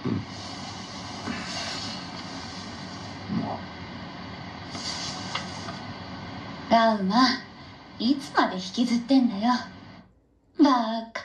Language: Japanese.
ガウマ、いつまで引きずってんだよ。バカ。